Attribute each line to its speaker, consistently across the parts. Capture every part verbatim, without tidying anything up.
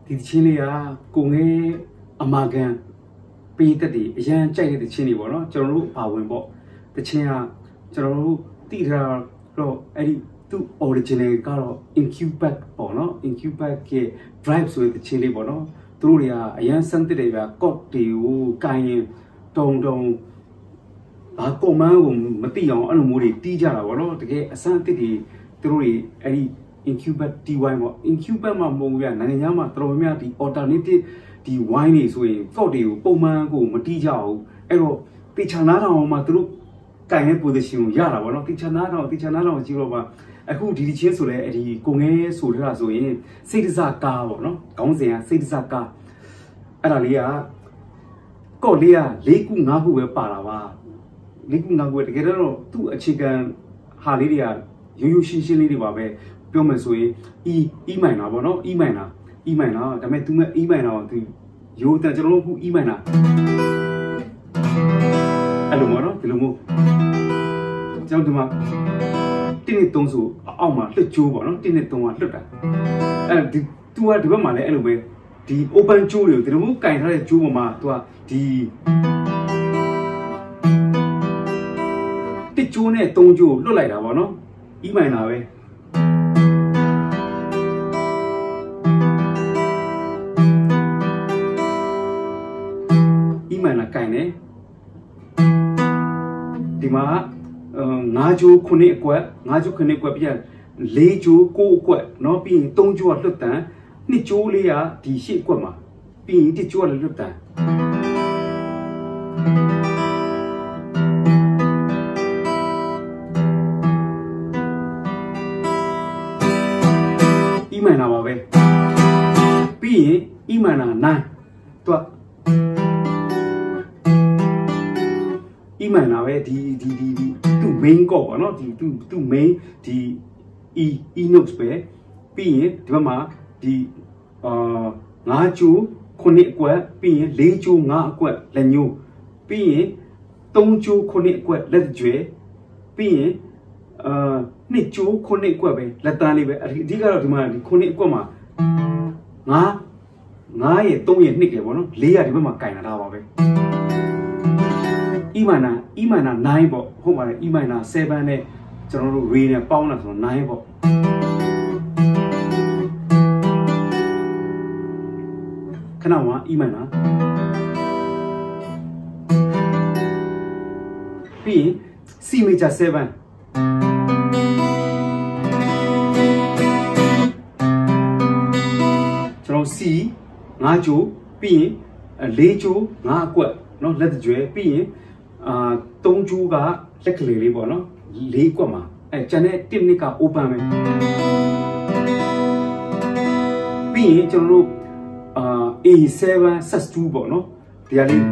Speaker 1: ဒီချင်းလေးကကိုငယ်အမာကန်ပေးတတ်တယ်အရန်ကြိုက်တဲ့ချင်းတွေပေါ့နော်ကျွန်တော်တို့ပါဝင်ပေါ့တချင်းကကျွန်တော်တို့တိထားတော့အဲ့ဒီသူ့ original ကတော့ incubate ပေါ့နော် incubate က drive ဆိုတဲ့ချင်းလေးပေါ့နော်သူတို့တွေကအရန်စမ်းတဲ့တွေက code တွေကိုကိုင်းရင်တုံတုံဘာကွန်မန်းကိုမသိအောင်အဲ့လိုမျိုးတွေတီးကြတာပေါ့နော်တကယ်အစမ်းတစ်တွေသူတို့တွေအဲ့ဒီ incubate တီးဝိုင်းပေါ့ incubate မှာမဟုတ်ဘူးဗျနိုင်ငံခြားမှာတော်တော်များဒီ alternative ဒီ wine တွေဆိုရင် code တွေကိုပုံမှန်ကိုမတီးကြဘူးအဲ့တော့တေချာနာထောင်မှာသူတို့ကိုင်းတဲ့ position ကိုရတာပေါ့နော်တေချာနာထောင်တေချာနာထောင်ကြည့်တော့ပါအခုဒီဒီချင်းဆိုလဲအဲ့ဒီကိုငယ်ဆိုထားတာဆိုရင်စိတ်တစကားပေါ့နော်ခေါင်းစဉ်ကစိတ်တစကားအဲ့ဒါလေးကကော့လေးက၄ခု၅ခုပဲပါတာပါ၄ခု၅ခုပဲတကယ်တော့သူ့အခြေခံဟာလေးတွေကရိုးရိုးရှင်းရှင်းလေးတွေပါပဲပြောမယ်ဆိုရင် E E minor ပေါ့နော် E minor E minor ဒါပေမဲ့သူမဲ့ E minor ကိုသူရိုးတဲ့ကျွန်တော်တို့ခု E minor အဲ့လိုပေါ့နော်ဒီလိုမျိုးကျွန်တော်ဒီမှာတင်းနဲ့သုံးဆိုအောက်မှာလွတ်ကျိုးပေါ့နော်တင်းနဲ့သုံးကလွတ်တာအဲဒီ तू ကဒီဘက်မှာလည်းအဲ့လိုပဲဒီ open ကျိုးတွေကိုဒီလိုမျိုးကင်ထားတဲ့ကျိုးပေါ်မှာ तू ကဒီတစ်ကျိုးနဲ့သုံးကျိုးလွတ်လိုက်တာပေါ့နော် E minor ပဲE minor ကင်တယ်ဒီမှာငါးကျိုးခုနှစ်အကွက်ငါးကျိုးခုနှစ်အကွက်ပြည့်လေးကျိုးကိုးအကွက်เนาะပြီးရင်သုံးကျိုးကလွတ်တန်နှစ်ကျိုးလေးကဒီရှေ့အကွက်မှာပြီးရင်တစ်ကျိုးကလည်းလွတ်တန်E minor ပါပဲပြီးရင် E minor နိုင်သူကE minor ပဲဒီဒီဒီဒီသူ main chord ပေါ့နော်ဒီသူသူ main ဒီ E E notes ပဲပြီးရင်ဒီဘက်မှာဒီအာငါးကျိုးခုနှစ်အကွက်ပြီးရင်လေးကျိုးငါးအကွက်လက်ညိုးပြီးရင်သုံးကျိုးခုနှစ်အကွက်လက်ကြွယ်ပြီးရင်အာနှစ်ကျိုးခုနှစ်အကွက်ပဲလက်တန်းလေးပဲအဓိကတော့ဒီမှာဒီခုနှစ်အကွက်မှာငါးငါးရဲ့သုံးရဲ့နှစ်ကပေါ့နော်လေးရဒီဘက်မှာကင်လာတာပါပဲE minor E minor နိုင်ပေါ့ဟုတ်ပါတယ် E minor 7နဲ့ကျွန်တော်တို့ re နဲ့ပေါင်းတာဆိုတော့နိုင်ပေါ့ခဏမှာ E minor ပြီးရင် C major 7ကျွန်တော် C ငါးကျိုးပြီးရင်လေးကျိုးငါးအကွက်เนาะလက်ကြွယ်ပြီးရင်အာသုံးကျိုးကလက်ကလေးလေးပေါ့နော်လေးကွက်မှာအဲကျန်တဲ့တစ်နှစ်က open ပဲပြီးရင်ကျွန်တော်တို့အာ A 7 sus 2ပေါ့နော်ဒီဟာလေး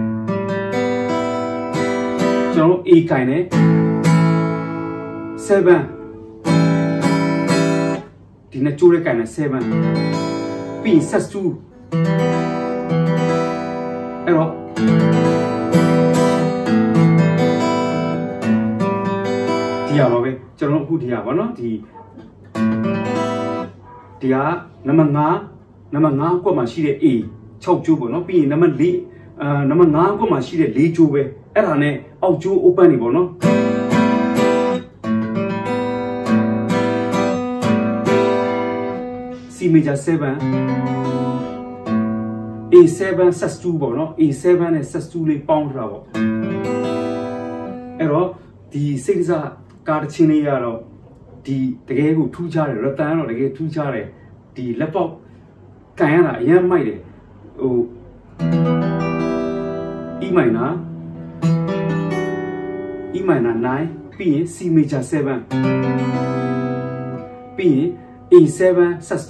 Speaker 1: ကျွန်တော်တို့ A ကိုင်နေ7ဒီနှစ်ကျိုးလေးကိုင်နေ7ပြီးရင် sus 2အဲ့တော့ဒီရပါပဲကျွန်တော်အခုဒီရပါเนาะဒီဒီကနံပါတ်၅နံပါတ်၅ကွက်မှာရှိတဲ့ A ၆ကျိုးပေါ့เนาะပြီးရင်နံပါတ်၄အာနံပါတ်၅ကွက်မှာရှိတဲ့၄ကျိုးပဲအဲ့ဒါနဲ့အောက်ကျိုး open နေပေါ့เนาะC major 7 A 7 sus 2ပေါ့เนาะ A 7နဲ့ sus 2လေးပေါင်းထားတာပေါ့အဲ့တော့ဒီစိတ်ကစားကားတစ်ချင်းလေးရတော့ဒီတကယ်ကိုထူးခြားတယ်ရတန်တော့တကယ်ထူးခြားတယ်ဒီလက်ပေါက်ကန်ရတာအရင်မိုက်တယ်ဟို E minor E minor 9ပြီးရင် C major 7ပြီးရင် A 7 sus 2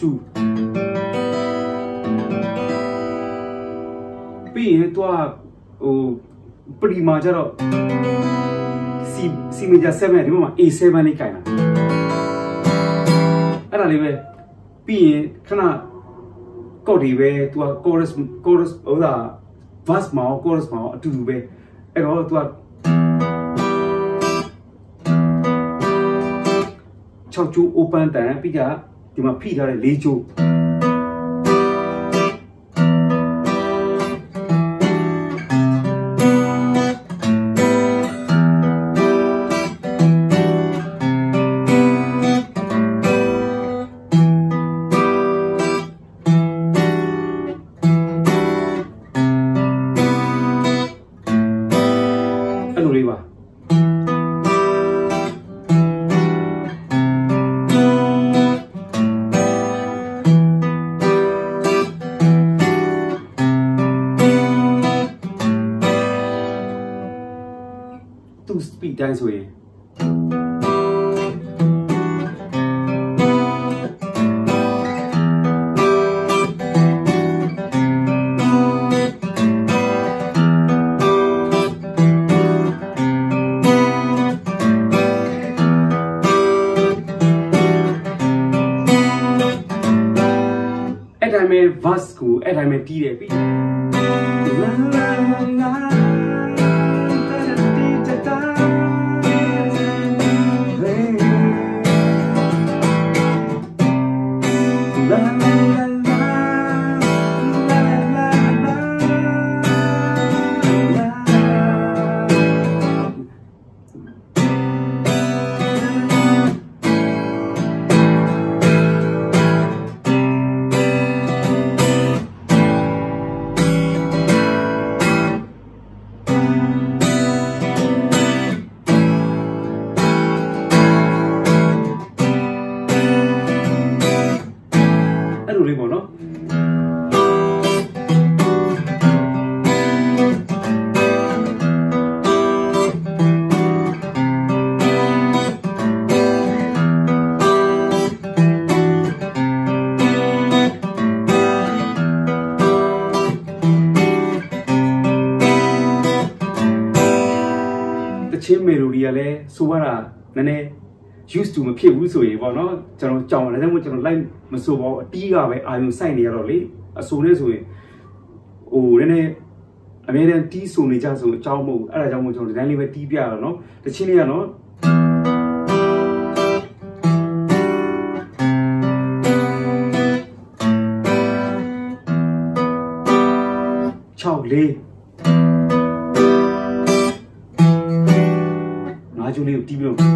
Speaker 1: ပြီးရင်တော့ဟိုပရီမာကျတော့ C C major 7ဒီမှာ A 7လေးကိုင်တာအဲ့ဒါလေးပဲပြီးရင်ခဏကော့ဒီပဲသူက chorus chorus ဟိုဒါ verse မှာ chorus မှာအတူတူပဲအဲ့တော့သူက၆ကျိုး open တန်ပြီးကြဒီမှာဖိထားတဲ့၄ကျိုး speed တိုင်းဆိုရင်အဲ့တိုင်းပဲ verse ကိုအဲ့တိုင်းပဲတီးတယ်ပြီးလာလာလာလေးပေါ့နော်တချင်း melody ကလည်းဆိုရတာနည်းနည်း used to မဖြစ်ဘူးဆိုရင်ပေါ့နော်ကျွန်တော်ကြောင်တယ်ဒါကြောင့်မို့ကျွန်တော် live မဆိုပါဘူးအတီးကပဲအာယုံစိုက်နေရတော့လေအဆိုနဲ့ဆိုရင်ဟိုနည်းနည်းအများနဲ့တီးဆိုနေကြဆိုအကြောင်းမဟုတ်ဘူးအဲ့ဒါကြောင့်မို့ကျွန်တော်ဒီတိုင်းလေးပဲတီးပြရတော့နော်တချင်းလေးကနော်6 4 5ကျူးလေးကိုတီးပြီးတော့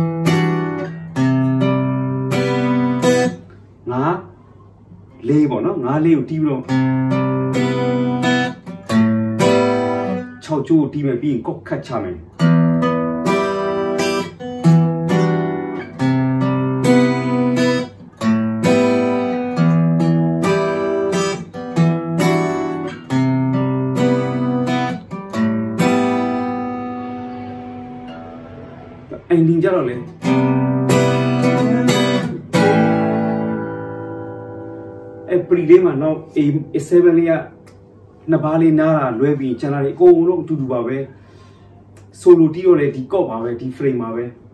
Speaker 1: ငါလေးပေါ့နော်ငါလေးကိုတီးပြီးတော့6ကျိုးကိုတီးမယ်ပြီးရင်ကော့ခတ်ချမယ်အင်ဒင်းကြတော့လေအဲ့ပရီလေးမှာတော့ A seven လေးကနှစ်ပါးလေးနားတာလွဲပြီးချန်လာလေးအကုန်လုံးအတူတူပါပဲဆိုလိုတီးတော့လေဒီကော့ပါပဲဒီ frame ပါပဲ